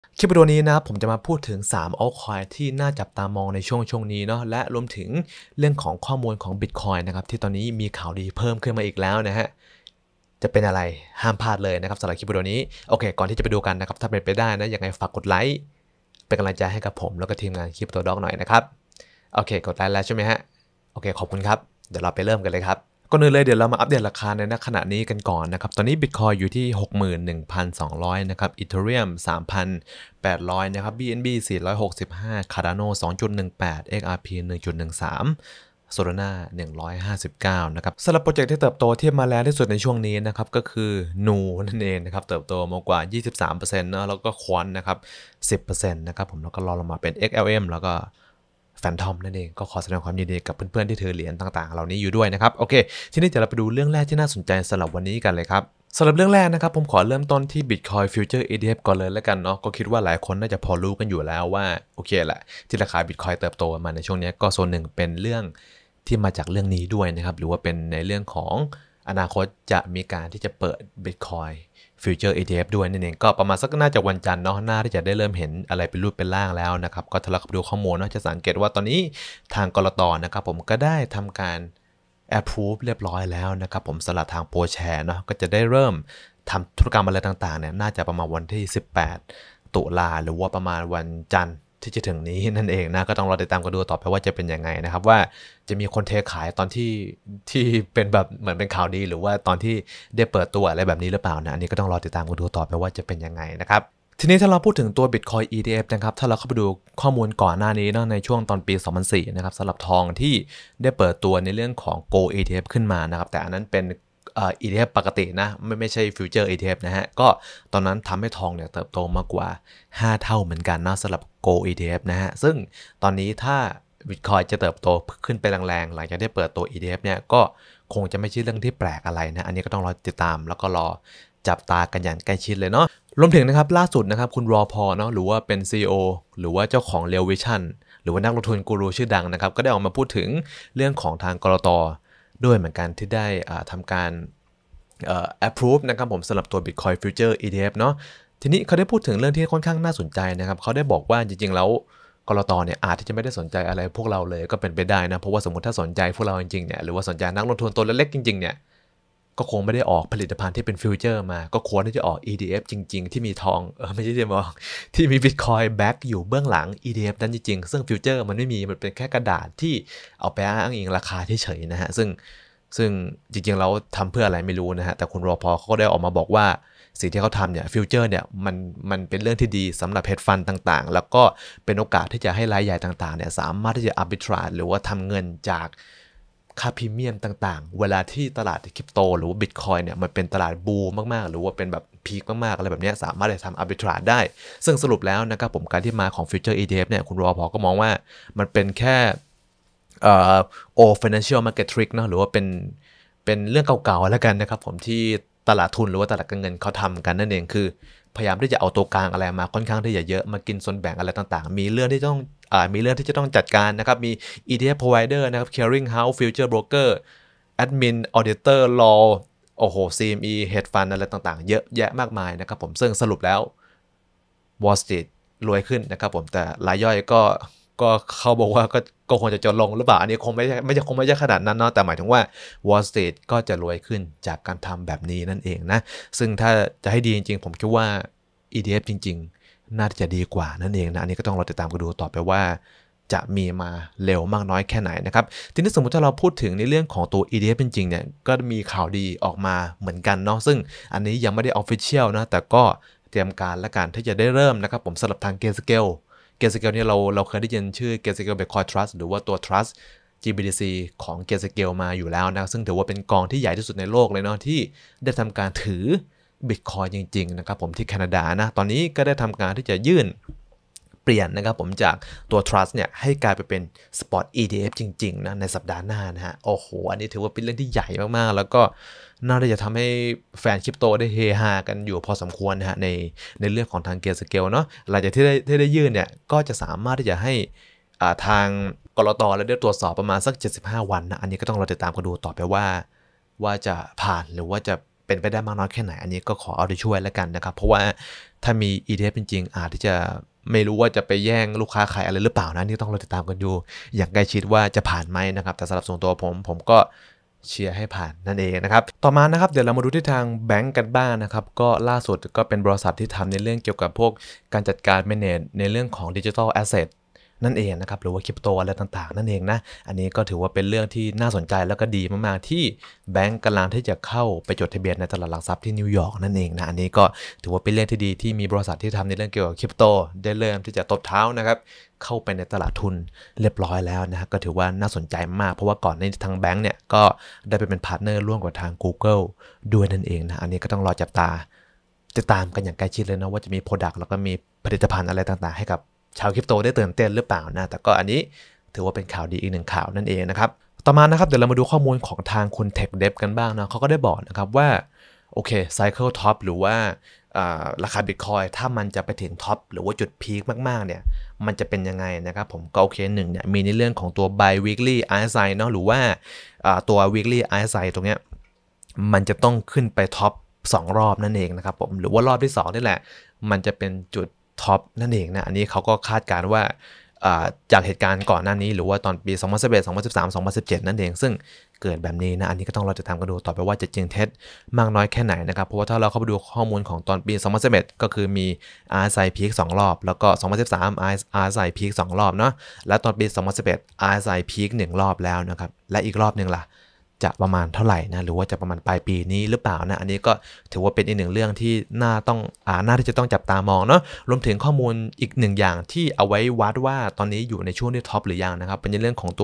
คลิปวิดีโอนี้นะครับผมจะมาพูดถึง3 altcoin ที่น่าจับตามองในช่วงนี้เนาะและรวมถึงเรื่องของข้อมูลของ Bitcoin นะครับที่ตอนนี้มีข่าวดีเพิ่มขึ้นมาอีกแล้วนะฮะจะเป็นอะไรห้ามพลาดเลยนะครับสำหรับคลิปวิดีโอนี้โอเคก่อนที่จะไปดูกันนะครับถ้าเป็นไปได้นะยังไงฝากกดไลค์เป็นกำลังใจให้กับผมแล้วก็ทีมงานคลิปตัวด็อกหน่อยนะครับโอเคกดไลค์แล้วใช่ไหมฮะโอเคขอบคุณครับเดี๋ยวเราไปเริ่มกันเลยครับก่อนอื่นเลยเดี๋ยวเรามาอัปเดตราคาในขณะนี้กันก่อนนะครับตอนนี้ Bitcoin อยู่ที่ 61,200 นะครับ Ethereum 3,800 นะครับ BNB 465 Cardano 2.18 XRP 1.13 Solana 159 นะครับสำหรับโปรเจกต์ที่เติบโตที่มาแรงที่สุดในช่วงนี้นะครับก็คือ Nu นั่นเองนะครับเติบโตมากกว่า 23% นะแล้วก็ Quant นะครับ 10% นะครับผมแล้วก็รองลงมาเป็น XLM แล้วก็แฟนทอมนั่นเองก็ขอแสดงความยินดีกับเพื่อนๆที่ถือเหรียญต่างๆเหล่านี้อยู่ด้วยนะครับโอเคทีนี้เดี๋ยวเราไปดูเรื่องแรกที่น่าสนใจสำหรับวันนี้กันเลยครับสำหรับเรื่องแรกนะครับผมขอเริ่มต้นที่ Bitcoin Future ETF ก่อนเลยแล้วกันเนาะก็คิดว่าหลายคนน่าจะพอรู้กันอยู่แล้วว่าโอเคแหละที่ราคา Bitcoin เติบโตมาในช่วงนี้ก็ส่วนหนึ่งเป็นเรื่องที่มาจากเรื่องนี้ด้วยนะครับหรือว่าเป็นในเรื่องของอนาคตจะมีการที่จะเปิด Bitcoin Future ETF ด้วยนั่นเองก็ประมาณสักน่าจะวันจันทร์เนาะน่าที่จะได้เริ่มเห็นอะไรเป็นรูปเป็นร่างแล้วนะครับก็ถ้าเราดูข้อมูลเนาะจะสังเกตว่าตอนนี้ทางกลตนะครับผมก็ได้ทำการ approve เรียบร้อยแล้วนะครับผมสำหรับทางโปรแชร์เนาะก็จะได้เริ่มทำธุรกรรมอะไรต่างๆเนี่ยน่าจะประมาณวันที่18ตุลาหรือว่าประมาณวันจันทร์ที่จะถึงนี้นั่นเองนะก็ต้องรอติดตามกันดูต่อไปว่าจะเป็นยังไงนะครับว่าจะมีคนเทขายตอนที่เป็นแบบเหมือนเป็นข่าวดีหรือว่าตอนที่ได้เปิดตัวอะไรแบบนี้หรือเปล่านะอันนี้ก็ต้องรอติดตามกันดูต่อไปว่าจะเป็นยังไงนะครับทีนี้ถ้าเราพูดถึงตัว Bitcoin ETF นะครับถ้าเราเข้าไปดูข้อมูลก่อนหน้านี้เนาะในช่วงตอนปี 2004 นะครับสำหรับทองที่ได้เปิดตัวในเรื่องของ Gold ETF ขึ้นมานะครับแต่อันนั้นเป็นETF ปกตินะไม่ใช่ Future ETF นะฮะก็ตอนนั้นทำให้ทองเนี่ยเติบโตมากกว่า5 เท่าเหมือนกันนะสำหรับ Gold ETF นะฮะซึ่งตอนนี้ถ้า Bitcoin จะเติบโตขึ้นไปแรงๆหลังจากได้เปิดตัว ETF เนี่ยก็คงจะไม่ใช่เรื่องที่แปลกอะไรนะอันนี้ก็ต้องรอติดตามแล้วก็รอจับตากันอย่างใกล้ชิดเลยเนาะรวมถึงนะครับล่าสุดนะครับคุณรอพอเนาะหรือว่าเป็น CEO หรือว่าเจ้าของ Real Vision หรือว่านักลงทุนกูรูชื่อดังนะครับก็ได้ออกมาพูดถึงเรื่องของทางกลตด้วยเหมือนกันที่ได้ทำการapprove นะครับผมสำหรับตัว Bitcoin Future ETF เนาะทีนี้เขาได้พูดถึงเรื่องที่ค่อนข้างน่าสนใจนะครับเขาได้บอกว่าจริงๆแล้วกลตเนี่ยอาจที่จะไม่ได้สนใจอะไรพวกเราเลยก็เป็นไปได้นะเพราะว่าสมมติถ้าสนใจพวกเราจริงๆเนี่ยหรือว่าสนใจนักลงทุนตัวเล็กๆจริงๆเนี่ยก็คงไม่ได้ออกผลิตภัณฑ์ที่เป็นฟิวเจอร์มาก็ควรที่จะออก ETF จริงๆที่มีทองไม่ใช่ที่มองที่มี Bitcoin back อยู่เบื้องหลัง ETF นั้นจริงๆซึ่งฟิวเจอร์มันไม่มีมันเป็นแค่กระดาษที่เอาไปอ้างอิงราคาเฉยๆนะฮะซึ่งจริงๆเราทำเพื่ออะไรไม่รู้นะฮะแต่คุณรอพอเขาก็ได้ออกมาบอกว่าสิ่งที่เขาทำเนี่ยฟิวเจอร์เนี่ยมันเป็นเรื่องที่ดีสำหรับเฮดฟันต่างๆแล้วก็เป็นโอกาสที่จะให้รายใหญ่ต่างๆเนี่ยสามารถที่จะอาร์บิทราจหรือว่าทำเงินจากค่าพรีเมียมต่างๆเวลาที่ตลาดคริปโตหรือว่าบิตคอยเนี่ยมันเป็นตลาดบูมมากๆหรือว่าเป็นแบบพีคมากๆอะไรแบบนี้สามารถจะทำอาร์บิทราจได้ซึ่งสรุปแล้วนะครับผมการที่มาของฟิวเจอร์ ETF เนี่ยคุณรอพอก็มองว่ามันเป็นแค่financial market trick เนาะหรือว่าเป็นเรื่องเก่าๆแล้วกันนะครับผมที่ตลาดทุนหรือว่าตลาดการเงินเขาทำกันนั่นเองคือพยายามที่จะเอาตัวกลางอะไรมาค่อนข้างที่จะเยอะมากินส่วนแบ่งอะไรต่างๆมีเรื่องที่จะต้องจัดการนะครับมี ETF provider นะครับ clearing house future broker admin auditor law โอ้โห CME hedge fund อะไรต่างๆเยอะแยะมากมายนะครับผมซึ่งสรุปแล้ว Wall Street รวยขึ้นนะครับผมแต่รายย่อยก็เขาบอกว่าก็คงจะจนลงหรือเปล่าอันนี้คงไม่ใช่ขนาดนั้นเนาะแต่หมายถึงว่า Wall Street ก็จะรวยขึ้นจากการทำแบบนี้นั่นเองนะซึ่งถ้าจะให้ดีจริงๆผมคิดว่า ETF จริงๆน่าจะดีกว่านั่นเองนะอันนี้ก็ต้องรอติดตามกันดูต่อไปว่าจะมีมาเร็วมากน้อยแค่ไหนนะครับทีนี้สมมติถ้าเราพูดถึงในเรื่องของตัว ETF จริงๆเนี่ยก็มีข่าวดีออกมาเหมือนกันเนาะซึ่งอันนี้ยังไม่ได้ Official นะแต่ก็เตรียมการและการที่จะได้เริ่มนะครับผมสำหรับทาง Grayscale เนี่ยเราเคยได้ยินชื่อ Grayscale Bitcoin Trust หรือว่าตัว Trust GBTC ของ Grayscale มาอยู่แล้วนะซึ่งถือว่าเป็นกองที่ใหญ่ที่สุดในโลกเลยเนาะที่ได้ทำการถือ Bitcoin จริงๆนะครับผมที่แคนาดานะตอนนี้ก็ได้ทำการที่จะยื่นเปลี่ยนนะครับผมจากตัว Trust เนี่ยให้กลายไปเป็น Spot ETF จริงๆนะในสัปดาห์หน้านะฮะโอ้โหอันนี้ถือว่าเป็นเรื่องที่ใหญ่มากๆแล้วก็น่าจะทำให้แฟนคริปโตได้เฮฮากันอยู่พอสมควรนะฮะในเรื่องของทาง Grayscale เนาะหลังจากที่ได้ยื่นเนี่ยก็จะสามารถที่จะให้ทางกลตและได้ตรวจสอบประมาณสัก75 วันนะอันนี้ก็ต้องรอติดตามกันดูต่อไปว่าจะผ่านหรือว่าจะเป็นไปได้มากน้อยแค่ไหนอันนี้ก็ขอเอาใจช่วยแล้วกันนะครับเพราะว่าถ้ามี ETF จริงๆอาจที่จะไม่รู้ว่าจะไปแย่งลูกค้าใครอะไรหรือเปล่านะนี่ต้องรอติดตามกันอยู่อย่างใกล้ชิดว่าจะผ่านไหมนะครับแต่สำหรับส่วนตัวผมก็เชียร์ให้ผ่านนั่นเองนะครับต่อมานะครับเดี๋ยวเรามาดูที่ทางแบงก์กันบ้างนะครับก็ล่าสุดก็เป็นบริษัทที่ทำในเรื่องเกี่ยวกับพวกการจัดการ manage ในเรื่องของ Digital Asset นั่นเองนะครับหรือว่าคริปโตอะไรต่างๆนั่นเองนะอันนี้ก็ถือว่าเป็นเรื่องที่น่าสนใจแล้วก็ดีมากๆที่แบงก์กำลังที่จะเข้าไปจดทะเบียนในตลาดหลักทรัพย์ที่นิวยอร์กนั่นเองนะอันนี้ก็ถือว่าเป็นเรื่องที่ดีที่มีบริษัทที่ทำในเรื่องเกี่ยวกับคริปโตได้เริ่มที่จะตบเท้านะครับเข้าไปในตลาดทุนเรียบร้อยแล้วนะก็ถือว่าน่าสนใจมากเพราะว่าก่อนในทางแบงก์เนี่ยก็ได้ไปเป็นพาร์ทเนอร์ร่วมกับทาง Google ด้วยนั่นเองนะอันนี้ก็ต้องรอจับตาติดตามกันอย่างใกล้ชิดเลยนะว่าจะมี Product แล้วก็มีผลิตภัณฑ์อะไรต่างๆให้กับชาวคริปโตได้ตื่นเต้นหรือเปล่านะแต่ก็อันนี้ถือว่าเป็นข่าวดีอีกหนึ่งข่าวนั่นเองนะครับต่อมานะครับเดี๋ยวเรามาดูข้อมูลของทางคุณ Tech Dev กันบ้างนะเขาก็ได้บอกนะครับว่าโอเค Cycle Top หรือว่าราคา Bitcoin ถ้ามันจะไปถึงท็อปหรือว่าจุดพีคมากๆเนี่ยมันจะเป็นยังไงนะครับผมก็โอเคหนึ่งเนี่ยมีในเรื่องของตัว Bi-weekly RSI เนาะหรือว่าตัว weekly RSI ตรงเนี้ยมันจะต้องขึ้นไปท็อป2รอบนั่นเองนะครับผมหรือว่ารอบที่2นี่แหละมันจะเป็นจุดท็อปนั่นเองนะอันนี้เขาก็คาดการณ์ว่าจากเหตุการณ์ก่อนหน้านี้หรือว่าตอนปี 2011 2013 2017 นั่นเองซึ่งเกิดแบบนี้นะอันนี้ก็ต้องเราจะทำกันดูต่อไปว่าจะจริงเท็จมากน้อยแค่ไหนนะครับเพราะว่าถ้าเราเข้าไปดูข้อมูลของตอนปี 2011 ก็คือมี RSI peak 2 รอบแล้วก็ 2013 RSI peak 2 รอบเนาะและตอนปี 2011 RSI peak 1 รอบแล้วนะครับและอีกรอบนึงล่ะจะประมาณเท่าไหร่นะหรือว่าจะประมาณปลายปีนี้หรือเปล่านะอันนี้ก็ถือว่าเป็นอีกหนึ่งเรื่องที่น่าที่จะต้องจับตามองเนาะรวมถึงข้อมูลอีกหนึ่งอย่างที่เอาไว้วัดว่าตอนนี้อยู่ในช่วงที่ท็อปหรือยังนะครับเป็นในเรื่องของตัว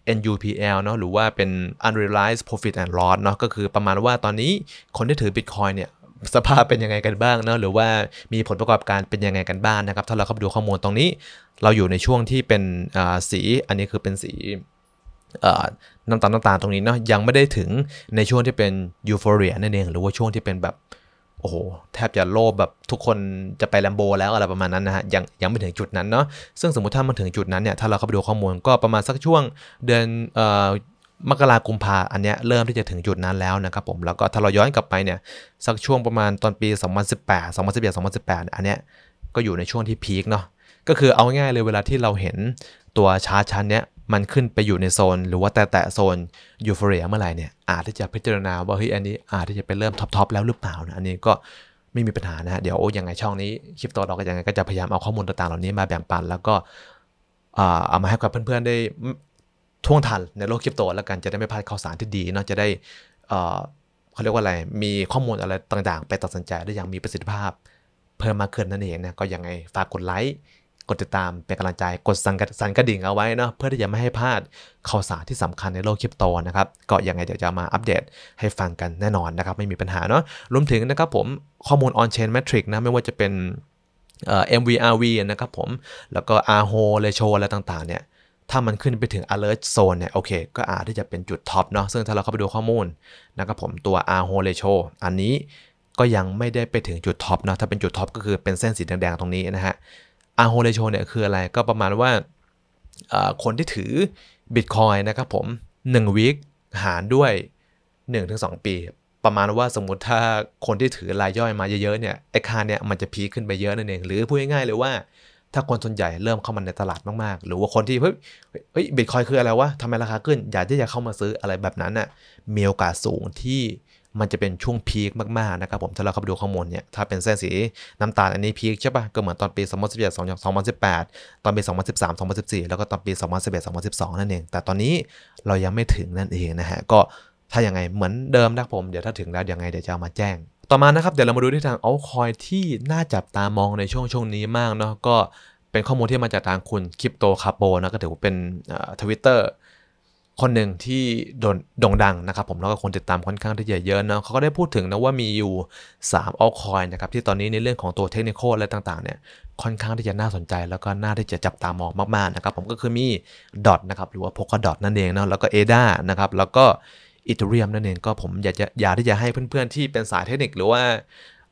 NUPL เนาะหรือว่าเป็น Unrealized Profit and Loss เนาะก็คือประมาณว่าตอนนี้คนที่ถือ Bitcoin เนี่ยสภาพเป็นยังไงกันบ้างเนาะหรือว่ามีผลประกอบการเป็นยังไงกันบ้างนะครับถ้าเราเข้าไปดูข้อมูลตรงนี้เราอยู่ในช่วงที่เป็นสีอันนี้คือเป็นสีน้ำตาลตรงนี้เนาะยังไม่ได้ถึงในช่วงที่เป็นยูโฟเรียนั่นเองหรือว่าช่วงที่เป็นแบบโอ้โหแทบจะโลภแบบทุกคนจะไปแลมโบแล้วอะไรประมาณนั้นนะฮะยังไม่ถึงจุดนั้นเนาะซึ่งสมมติถ้ามันถึงจุดนั้นเนี่ยถ้าเราเข้าไปดูข้อมูลก็ประมาณสักช่วงเดือนมกราคมกุมภาอันเนี้ยเริ่มที่จะถึงจุดนั้นแล้วนะครับผมแล้วก็ถ้าเราย้อนกลับไปเนี่ยสักช่วงประมาณตอนปี 2018 2011 2018อันเนี้ยก็อยู่ในช่วงที่พีคเนาะก็คือเอาง่ายเลยเวลาที่เราเห็นตัวชาร์ตชั้นเนี้ยมันขึ้นไปอยู่ในโซนหรือว่าแต่โซนยูโฟเรียเมื่อไหร่เนี่ยอาจที่จะพิจารณาว่าเฮ้ยอันนี้อาจที่จะเป็นเริ่มท็อปแล้วหรือเปล่านะอันนี้ก็ไม่มีปัญหานะฮะเดี๋ยวยังไงช่องนี้คลิปต่อเราก็ยังไงก็จะพยายามเอาข้อมูลต่างๆเหล่านี้มาแบ่งปันแล้วก็เอามาให้กับเพื่อนๆได้ท่วงทันในโลกคริปโตแล้วกันจะได้ไม่พลาดข่าวสารที่ดีเนาะจะได้เขาเรียกว่าอะไรมีข้อมูลอะไรต่างๆไปตัดสินใจได้อย่างมีประสิทธิภาพเพิ่มมากขึ้นนั่นเองนะก็ยังไงฝากกดไลค์กดติดตามเป็นกำลังใจกดสั่นกระดิ่งเอาไว้เนาะเพื่อที่จะไม่ให้พลาดข่าวสารที่สำคัญในโลกคริปโตนะครับก็ยังไงเดี๋ยวจะมาอัปเดตให้ฟังกันแน่นอนนะครับไม่มีปัญหาเนาะรวมถึงนะครับผมข้อมูล on chain metric นะไม่ว่าจะเป็นMVRV นะครับผมแล้วก็ RHO ratio อะไรต่างๆเนี่ยถ้ามันขึ้นไปถึง alert zone เนี่ยโอเคก็อาจที่จะเป็นจุดท็อปเนาะซึ่งถ้าเราเข้าไปดูข้อมูลนะครับผมตัว RHO ratio อันนี้ก็ยังไม่ได้ไปถึงจุดท็อปเนาะถ้าเป็นจุดท็อปก็คือเป็นเส้นสีแดงๆตรงนี้นะฮะRHO ratio เนี่ยคืออะไรก็ประมาณว่าคนที่ถือ Bitcoin นะครับผม1 วีคหารด้วย 1-2 ปีประมาณว่าสมมุติถ้าคนที่ถือรายย่อยมาเยอะๆเนี่ยไอ้ค่าเนี่ยมันจะพีคขึ้นไปเยอะนั่นเองหรือพูดง่ายๆเลยว่าถ้าคนส่วนใหญ่เริ่มเข้ามาในตลาดมากๆหรือว่าคนที่เฮ้ย Bitcoin คืออะไรวะทำไมราคาขึ้นอยากที่จะเข้ามาซื้ออะไรแบบนั้นน่ะมีโอกาสสูงที่มันจะเป็นช่วงพีคมากๆนะครับผมถ้าเราเข้าไปดูข้อมูลเนี่ยถ้าเป็นเส้นสีน้ำตาลอันนี้พีคใช่ป่ะก็เหมือนตอนปี 2011 2018 ตอนปี 2013 2014 แล้วก็ตอนปี 2011 2012 นั่นเองแต่ตอนนี้เรายังไม่ถึงนั่นเองนะฮะก็ถ้ายังไงเหมือนเดิมนะครับผมเดี๋ยวถ้าถึงแล้วยังไงเดี๋ยวจะเอามาแจ้งต่อมานะครับเดี๋ยวเรามาดูที่ทาง altcoin ที่น่าจับตามองในช่วงนี้มากเนาะก็เป็นข้อมูลที่มาจากทางคุณคริปโตคาโปนะก็ถือว่าเป็นTwitterคนหนึ่งที่โด่งดังนะครับผมแล้วก็คนติดตามค่อนข้างที่จะเยอะนะเขาก็ได้พูดถึงนะว่ามีอยู่3 altcoin นะครับที่ตอนนี้ในเรื่องของตัวเทคนิคอะไรต่างๆเนี่ยค่อนข้างที่จะน่าสนใจแล้วก็น่าที่จะจับตามองมากๆนะครับผมก็คือมี DOT นะครับหรือว่า Polkadot นั่นเองนะแล้วก็ ADA นะครับแล้วก็ Ethereum นั่นเองก็ผมอยากที่จะให้เพื่อนๆที่เป็นสายเทคนิคหรือว่า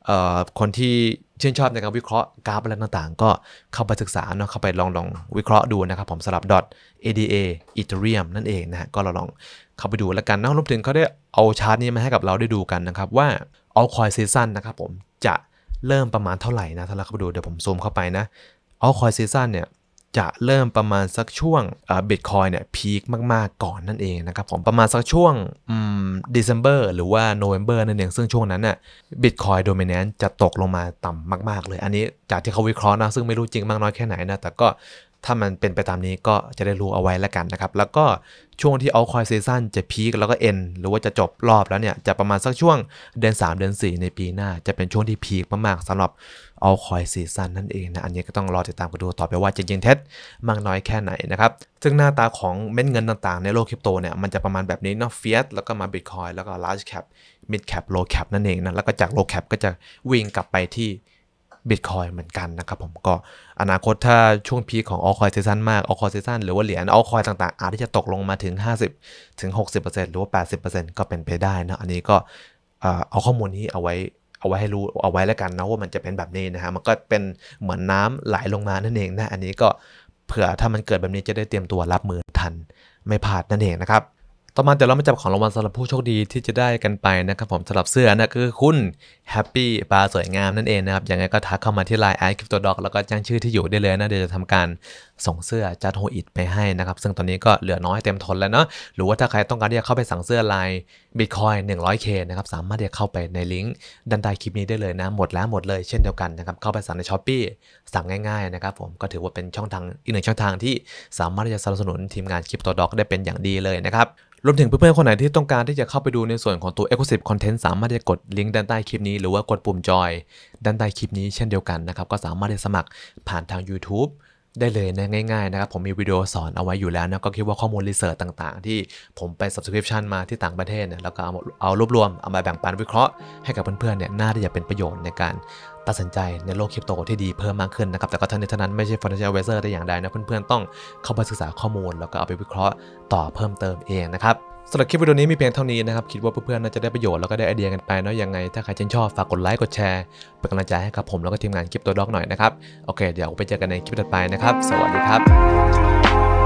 คนที่ชื่นชอบในการวิเคราะห์กราฟอะไรต่างๆก็เข้าไปศึกษาเนาะเข้าไปลองวิเคราะห์ดูนะครับผมสำหรับ .ada Ethereum นั่นเองนะฮะก็เราลองเข้าไปดูแล้วกันนะรวมถึงเขาได้เอาชาร์ตนี้มาให้กับเราได้ดูกันนะครับว่า altcoin season นะครับผมจะเริ่มประมาณเท่าไหร่นะถ้าเราเข้าไปดูเดี๋ยวผมซูมเข้าไปนะ altcoin season เนี่ยจะเริ่มประมาณสักช่วงBitcoin เนี่ยพีคมากๆก่อนนั่นเองนะครับผมประมาณสักช่วงDecember หรือว่า November นั่นเองซึ่งช่วงนั้นน่ะ Bitcoin dominance จะตกลงมาต่ำมากๆเลยอันนี้จากที่เขาวิเคราะห์นะซึ่งไม่รู้จริงมากน้อยแค่ไหนนะแต่ก็ถ้ามันเป็นไปตามนี้ก็จะได้รู้เอาไว้แล้วกันนะครับแล้วก็ช่วงที่ altcoin season จะพีคแล้วก็ end หรือว่าจะจบรอบแล้วเนี่ยจะประมาณสักช่วงเดือน3เดือน4ในปีหน้าจะเป็นช่วงที่พีคมากๆสำหรับaltcoin season นั่นเองนะอันนี้ก็ต้องรอติดตามกันดูต่อไปว่าจริงๆเท็จมากน้อยแค่ไหนนะครับซึ่งหน้าตาของเม็ดเงินต่างๆในโลกคริปโตเนี่ยมันจะประมาณแบบนี้เนาะ fiat แล้วก็มา bitcoin แล้วก็ large cap mid cap low cap นั่นเองนะแล้วก็จาก low cap ก็จะวิ่งกลับไปที่ Bitcoin เหมือนกันนะครับผมก็อนาคตถ้าช่วงพีคของ altcoin season มาก altcoin season หรือว่าเหรียญ altcoin ต่างๆอาจจะตกลงมาถึง 50-60% หรือว่า 80% ก็เป็นไปได้นะอันนี้ก็เอาข้อมูลนี้เอาไว้ให้รู้เอาไว้แล้วกันนะว่ามันจะเป็นแบบนี้นะฮะมันก็เป็นเหมือนน้ำไหลลงมานั่นเองนะอันนี้ก็เผื่อถ้ามันเกิดแบบนี้จะได้เตรียมตัวรับมือทันไม่พลาดนั่นเองนะครับต่อมาเดี๋ยวเรามาจับของรางวัลสำหรับผู้โชคดีที่จะได้กันไปนะครับผมสำหรับเสื้อนะคือคุณ Happy ปลาสวยงามนั่นเองนะครับยังไงก็ทักเข้ามาที่ Line @cryptodoc แล้วก็แจ้งชื่อที่อยู่ได้เลยนะเดี๋ยวจะทำการส่งเสื้อจัดโฮอิตไปให้นะครับซึ่งตอนนี้ก็เหลือน้อยเต็มทนแล้วเนาะหรือว่าถ้าใครต้องการที่จะเข้าไปสั่งเสื้อ Line Bitcoin 100K นะครับสามารถที่จะเข้าไปในลิงก์ด้านใต้คลิปนี้ได้เลยนะหมดเลยเช่นเดียวกันนะครับเข้าไปสั่งใน Shopee สั่งง่ายๆนะครับผมก็ถือว่าเป็นช่องทางอีกหนึ่งช่องทางที่สามารถที่จะสนับสนุนทีมงาน Cryptodoc ได้เป็นอย่างดีเลยนะครับรวมถึงเพื่อนๆคนไหนที่ต้องการที่จะเข้าไปดูในส่วนของตัว Exclusive Content สามารถที่จะกดลิงก์ด้านใต้คลิปนี้หรือว่ากดปุ่มจอยด้านใต้คลิปนี้เช่นเดียวกันนะครับก็สามารถที่จะสมัครผ่านทาง YouTube ได้เลยนะง่ายๆนะครับผมมีวิดีโอสอนเอาไว้อยู่แล้วนะก็คิดว่าข้อมูลรีเสิร์ชต่างๆที่ผมไป Subscription มาที่ต่างประเทศเนี่ยแล้วก็เอารวบรวมเอามาแบ่งปันวิเคราะห์ให้กับเพื่อนๆเนี่ยน่าที่จะเป็นประโยชน์ในการตัดสินใจในโลกคริปโตที่ดีเพิ่มมากขึ้นนะครับแต่ก็ทั้งนี้ทั้งนั้นไม่ใช่ Financial Advisor ได้อย่างใดนะเพื่อนๆต้องเข้าไปศึกษาข้อมูลแล้วก็เอาไปวิเคราะห์ต่อเพิ่มเติมเองนะครับสำหรับคลิปวิดีโอนี้มีเพียงเท่านี้นะครับคิดว่าเพื่อนๆน่าจะได้ประโยชน์แล้วก็ได้ไอเดียกันไปเนาะยังไงถ้าใครชื่นชอบฝากกดไลค์กดแชร์เป็นกำลังใจให้กับผมแล้วก็ทีมงาน Cryptodoc หน่อยนะครับโอเคเดี๋ยวไปเจอกันในคลิปถัดไปนะครับสวัสดีครับ